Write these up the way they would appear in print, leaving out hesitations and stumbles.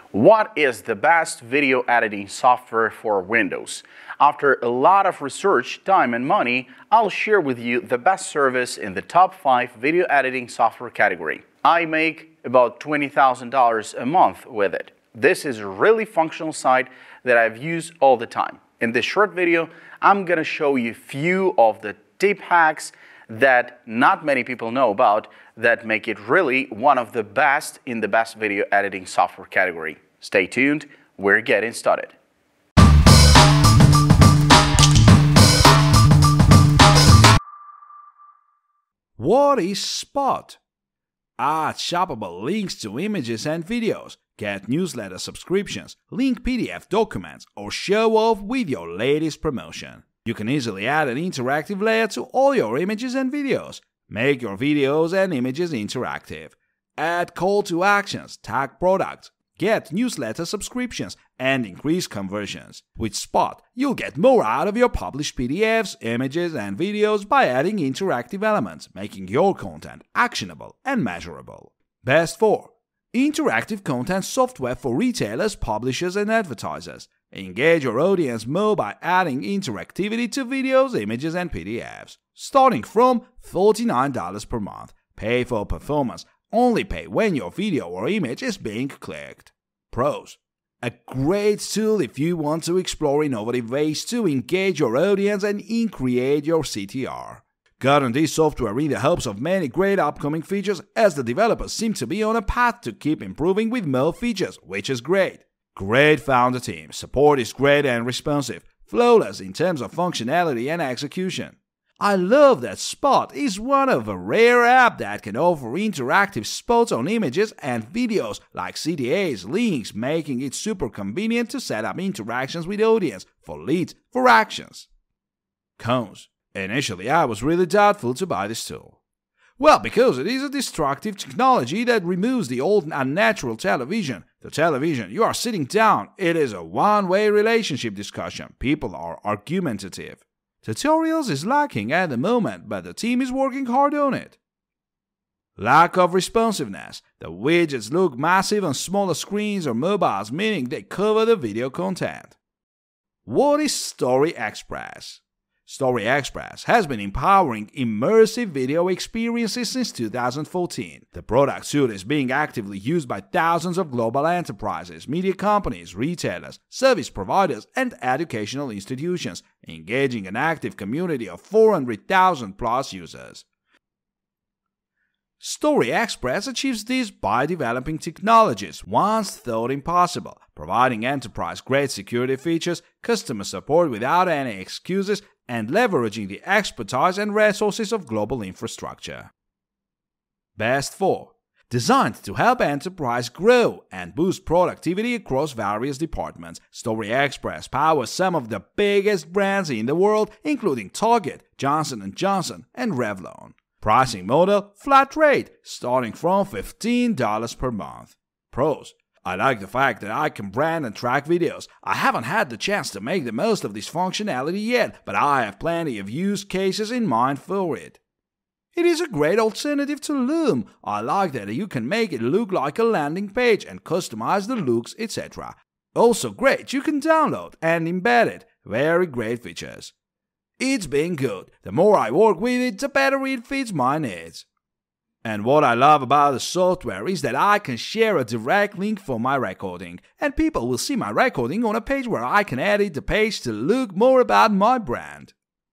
What is the best video editing software for Windows? After a lot of research, time and money, I'll share with you the best service in the top 5 video editing software category. I make about $20,000 a month with it. This is a really functional site that I've used all the time. In this short video, I'm gonna show you a few of the tip hacks that not many people know about that make it really one of the best in the best video editing software category. Stay tuned, we're getting started. What is Spot? Add shoppable links to images and videos, get newsletter subscriptions, link PDF documents, or show off with your latest promotion. You can easily add an interactive layer to all your images and videos. Make your videos and images interactive. Add call to actions, tag products, get newsletter subscriptions, and increase conversions. With Spot, you'll get more out of your published PDFs, images, and videos by adding interactive elements, making your content actionable and measurable. Best 4. Interactive content software for retailers, publishers, and advertisers. Engage your audience more by adding interactivity to videos, images, and PDFs. Starting from $49 per month. Pay for performance. Only pay when your video or image is being clicked. Pros. A great tool if you want to explore innovative ways to engage your audience and increase your CTR. Gotten this software in the hopes of many great upcoming features, as the developers seem to be on a path to keep improving with more features, which is great. Great founder team, support is great and responsive, flawless in terms of functionality and execution. I love that Spot is one of a rare app that can offer interactive spots on images and videos like CTAs, links, making it super convenient to set up interactions with audience, for leads, for actions. Cons. Initially, I was really doubtful to buy this tool. Well, because it is a destructive technology that removes the old unnatural television. The television, you are sitting down, it is a one-way relationship discussion. People are argumentative. Tutorials is lacking at the moment, but the team is working hard on it. Lack of responsiveness. The widgets look massive on smaller screens or mobiles, meaning they cover the video content. What is Story Express? Story Express has been empowering immersive video experiences since 2014. The product suite is being actively used by thousands of global enterprises, media companies, retailers, service providers, and educational institutions, engaging an active community of 400,000 plus users. Story Express achieves this by developing technologies once thought impossible, providing enterprise-grade security features, customer support without any excuses, and leveraging the expertise and resources of global infrastructure. Best 4. Designed to help enterprise grow and boost productivity across various departments, Story Express powers some of the biggest brands in the world, including Target, Johnson & Johnson, and Revlon. Pricing model, flat rate, starting from $15 per month. Pros. I like the fact that I can brand and track videos. I haven't had the chance to make the most of this functionality yet, but I have plenty of use cases in mind for it. It is a great alternative to Loom. I like that you can make it look like a landing page and customize the looks, etc. Also great, you can download and embed it. Very great features. It's been good. The more I work with it, the better it fits my needs. And what I love about the software is that I can share a direct link for my recording, and people will see my recording on a page where I can edit the page to look more about my brand.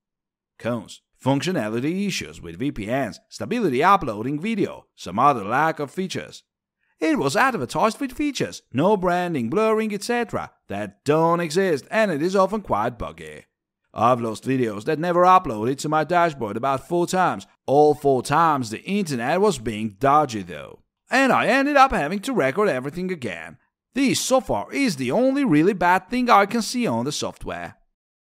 Cons. Functionality issues with VPNs, stability uploading video, some other lack of features. It was advertised with features, no branding, blurring, etc. that don't exist, and it is often quite buggy. I've lost videos that never uploaded to my dashboard about 4 times. All 4 times the internet was being dodgy though. And I ended up having to record everything again. This so far is the only really bad thing I can see on the software.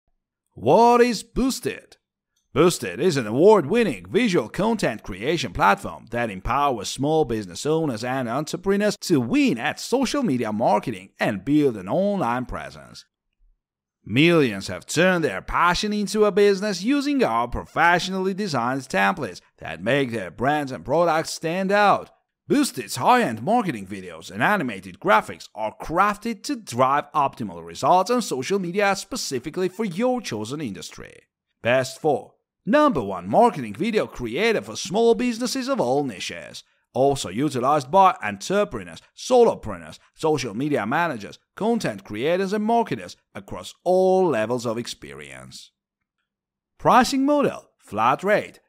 What is Boosted? Boosted is an award-winning visual content creation platform that empowers small business owners and entrepreneurs to win at social media marketing and build an online presence. Millions have turned their passion into a business using our professionally designed templates that make their brands and products stand out. Boosted's high-end marketing videos and animated graphics are crafted to drive optimal results on social media specifically for your chosen industry. Best 4. Number 1 marketing video creator for small businesses of all niches. Also utilized by entrepreneurs, solopreneurs, social media managers, content creators and marketers across all levels of experience. Pricing model, flat rate,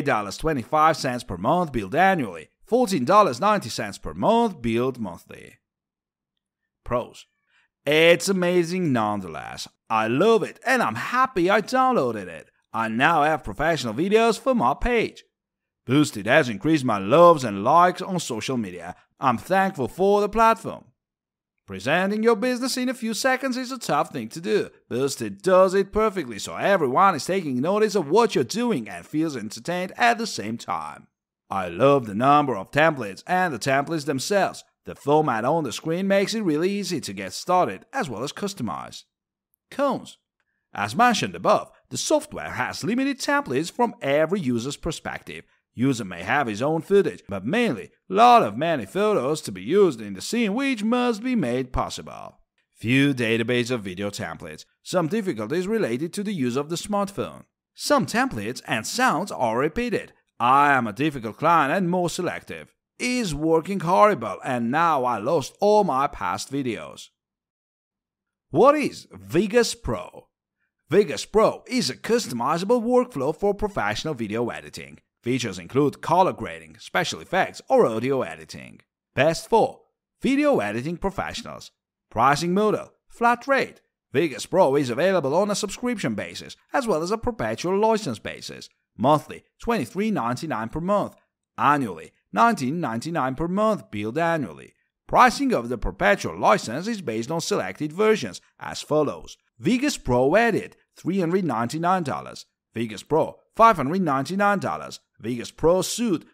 $8.25 per month billed annually, $14.90 per month billed monthly. Pros. It's amazing nonetheless. I love it and I'm happy I downloaded it. I now have professional videos for my page. Boosted has increased my loves and likes on social media. I'm thankful for the platform. Presenting your business in a few seconds is a tough thing to do. Boosted does it perfectly so everyone is taking notice of what you're doing and feels entertained at the same time. I love the number of templates and the templates themselves. The format on the screen makes it really easy to get started as well as customize. Cons. As mentioned above, the software has limited templates from every user's perspective. User may have his own footage, but mainly many photos to be used in the scene which must be made possible. Few database of video templates. Some difficulties related to the use of the smartphone. Some templates and sounds are repeated. I am a difficult client and more selective. Is working horrible and now I lost all my past videos. What is Vegas Pro? Vegas Pro is a customizable workflow for professional video editing. Features include color grading, special effects, or audio editing. Best 4. Video editing professionals. Pricing model, flat rate. Vegas Pro is available on a subscription basis as well as a perpetual license basis. Monthly, $23.99 per month. Annually, $19.99 per month billed annually. Pricing of the perpetual license is based on selected versions as follows. Vegas Pro Edit, $399. Vegas Pro, $599. Vegas Pro Suite,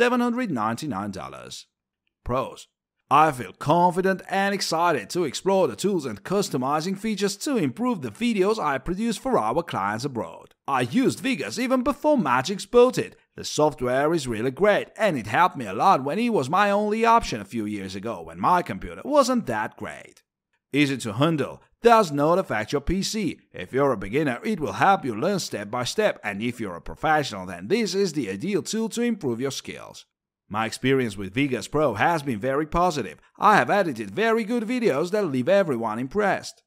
$799. Pros. I feel confident and excited to explore the tools and customizing features to improve the videos I produce for our clients abroad. I used Vegas even before Magix bought it. The software is really great and it helped me a lot when it was my only option a few years ago when my computer wasn't that great. Easy to handle, does not affect your PC. If you're a beginner, it will help you learn step by step, and if you're a professional, then this is the ideal tool to improve your skills. My experience with Vegas Pro has been very positive. I have edited very good videos that leave everyone impressed.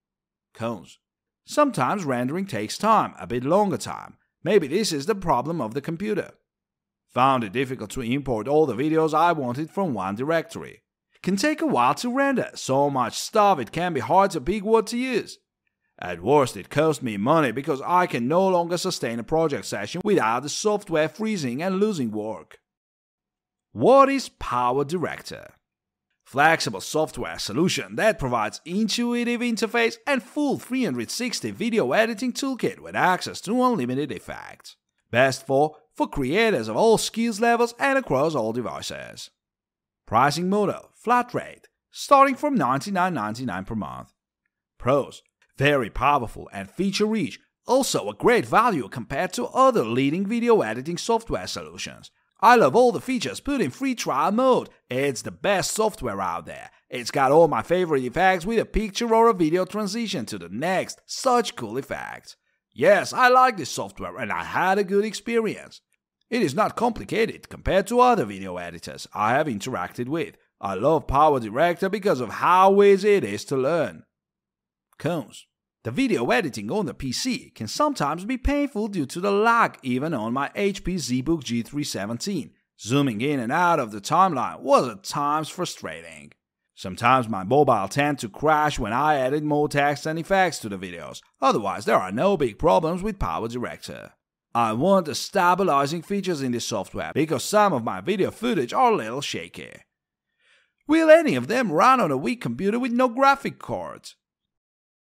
Cons. Sometimes rendering takes time, a bit longer time. Maybe this is the problem of the computer. Found it difficult to import all the videos I wanted from one directory. Can take a while to render, so much stuff it can be hard to pick what to use. At worst it cost me money because I can no longer sustain a project session without the software freezing and losing work. What is Power Director? Flexible software solution that provides intuitive interface and full 360 video editing toolkit with access to unlimited effects. Best for creators of all skills levels and across all devices. Pricing model, flat rate, starting from $99.99 per month. Pros, very powerful and feature-rich, also a great value compared to other leading video editing software solutions. I love all the features put in free trial mode. It's the best software out there. It's got all my favorite effects with a picture or a video transition to the next. Such cool effects. Yes, I like this software and I had a good experience. It is not complicated compared to other video editors I have interacted with. I love Power Director because of how easy it is to learn. Cons. The video editing on the PC can sometimes be painful due to the lag even on my HP ZBook G317. Zooming in and out of the timeline was at times frustrating. Sometimes my mobile tends to crash when I added more text and effects to the videos. Otherwise, there are no big problems with Power Director. I want the stabilizing features in this software because some of my video footage are a little shaky. Will any of them run on a weak computer with no graphic cards?